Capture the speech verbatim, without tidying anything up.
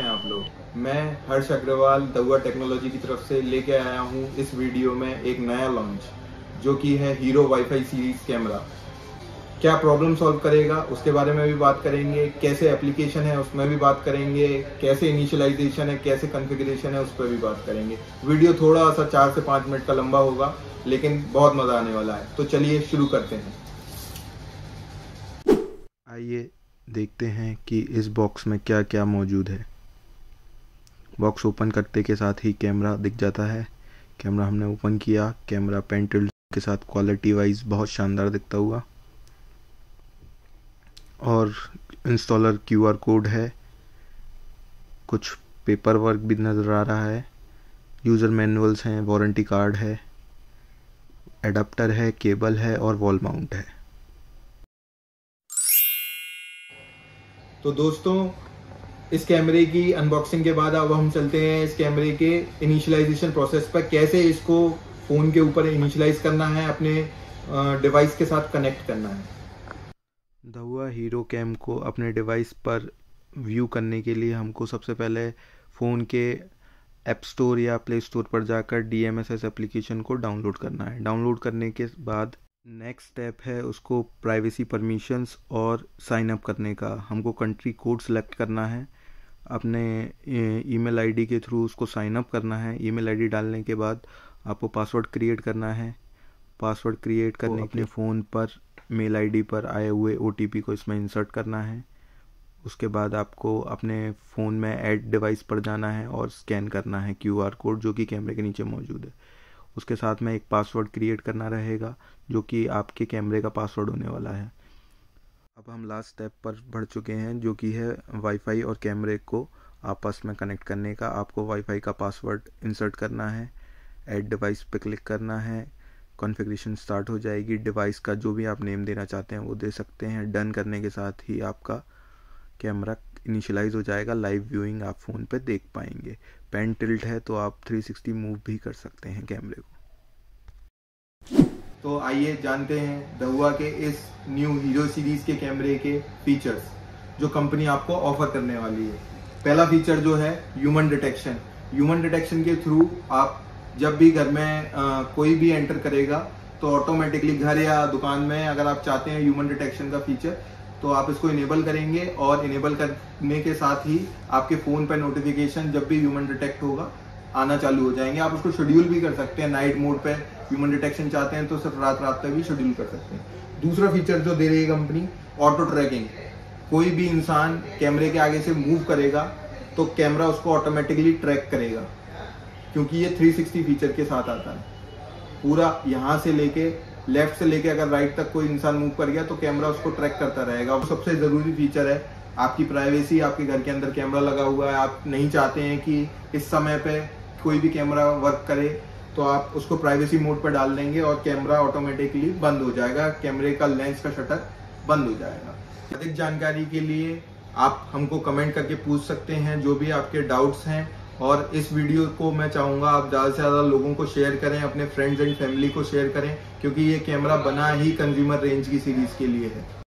हैं आप लोग? मैं हर्ष अग्रवाल दहुआ टेक्नोलॉजी की तरफ से लेके आया हूँ इस वीडियो में एक नया लॉन्च, जो कि है हीरो वाईफाई सीरीज कैमरा। क्या प्रॉब्लम सॉल्व करेगा उसके बारे में भी बात करेंगे, कैसे एप्लीकेशन है उसमें भी बात करेंगे, कैसे इनिशियलाइजेशन है, कैसे कॉन्फ़िगरेशन है उस पर भी बात करेंगे। वीडियो थोड़ा सा चार से पाँच मिनट का लंबा होगा, लेकिन बहुत मजा आने वाला है। तो चलिए शुरू करते हैं। आइए देखते हैं कि इस बॉक्स में क्या क्या मौजूद है। बॉक्स ओपन करते के साथ ही कैमरा दिख जाता है। कैमरा हमने ओपन किया, कैमरा पेन टिल्ट के साथ क्वालिटी वाइज बहुत शानदार दिखता हुआ, और इंस्टॉलर क्यूआर कोड है, कुछ पेपर वर्क भी नज़र आ रहा है, यूज़र मैनुअल्स हैं, वारंटी कार्ड है, एडाप्टर है, केबल है और वॉल माउंट है। तो दोस्तों, इस कैमरे की अनबॉक्सिंग के बाद अब हम चलते हैं इस कैमरे के इनिशियलाइजेशन प्रोसेस पर। कैसे इसको फ़ोन के ऊपर इनिशियलाइज करना है, अपने डिवाइस के साथ कनेक्ट करना है। दहुआ हीरो कैम को अपने डिवाइस पर व्यू करने के लिए हमको सबसे पहले फ़ोन के ऐप स्टोर या प्ले स्टोर पर जाकर D M S S application को डाउनलोड करना है। डाउनलोड करने के बाद नेक्स्ट स्टेप है उसको प्राइवेसी परमिशंस और साइन अप करने का। हमको कंट्री कोड सेलेक्ट करना है, अपने ईमेल आईडी के थ्रू उसको साइन अप करना है। ईमेल आईडी डालने के बाद आपको पासवर्ड क्रिएट करना है। पासवर्ड क्रिएट करने के लिए फ़ोन पर मेल आईडी पर आए हुए ओटीपी को इसमें इंसर्ट करना है। उसके बाद आपको अपने फ़ोन में ऐड डिवाइस पर जाना है और स्कैन करना है क्यूआर कोड जो कि कैमरे के नीचे मौजूद है। उसके साथ में एक पासवर्ड क्रिएट करना रहेगा जो कि आपके कैमरे का पासवर्ड होने वाला है। अब हम लास्ट स्टेप पर बढ़ चुके हैं, जो कि है वाईफाई और कैमरे को आपस में कनेक्ट करने का। आपको वाईफाई का पासवर्ड इंसर्ट करना है, ऐड डिवाइस पे क्लिक करना है, कॉन्फ़िगरेशन स्टार्ट हो जाएगी। डिवाइस का जो भी आप नेम देना चाहते हैं वो दे सकते हैं। डन करने के साथ ही आपका कैमरा इनिशियलाइज हो जाएगा। लाइव व्यूइंग आप फ़ोन पे देख पाएंगे। पेन टिल्ट है तो आप थ्री सिक्सटी मूव भी कर सकते हैं कैमरे को। तो आइए जानते हैं दहुआ के इस न्यू हीरो सीरीज के कैमरे के फीचर्स जो कंपनी आपको ऑफर करने वाली है। पहला फीचर जो है ह्यूमन डिटेक्शन। ह्यूमन डिटेक्शन के थ्रू आप जब भी घर में आ, कोई भी एंटर करेगा तो ऑटोमेटिकली घर या दुकान में अगर आप चाहते हैं ह्यूमन डिटेक्शन का फीचर, तो आप इसको इनेबल करेंगे और इनेबल करने के साथ ही आपके फ़ोन पर नोटिफिकेशन जब भी ह्यूमन डिटेक्ट होगा आना चालू हो जाएंगे। आप उसको शेड्यूल भी कर सकते हैं। नाइट मोड पे ह्यूमन डिटेक्शन चाहते हैं तो सिर्फ रात रात तक भी शेड्यूल कर सकते हैं। दूसरा फीचर जो दे रही है कंपनी, ऑटो ट्रैकिंग। कोई भी इंसान कैमरे के आगे से मूव करेगा तो कैमरा उसको ऑटोमेटिकली ट्रैक करेगा, क्योंकि ये थ्री सिक्सटी फीचर के साथ आता है। पूरा यहाँ से लेके लेफ्ट से लेके अगर राइट तक कोई इंसान मूव कर गया तो कैमरा उसको ट्रैक करता रहेगा। वो सबसे ज़रूरी फीचर है। आपकी प्राइवेसी, आपके घर के अंदर कैमरा लगा हुआ है, आप नहीं चाहते हैं कि इस समय पे कोई भी कैमरा वर्क करे, तो आप उसको प्राइवेसी मोड पर डाल देंगे और कैमरा ऑटोमेटिकली बंद हो जाएगा। कैमरे का लेंस का शटर बंद हो जाएगा। अधिक जानकारी के लिए आप हमको कमेंट करके पूछ सकते हैं जो भी आपके डाउट्स हैं। और इस वीडियो को मैं चाहूँगा आप ज़्यादा से ज़्यादा लोगों को शेयर करें, अपने फ्रेंड्स एंड फैमिली को शेयर करें, क्योंकि ये कैमरा बना ही कंज्यूमर रेंज की सीरीज़ के लिए है।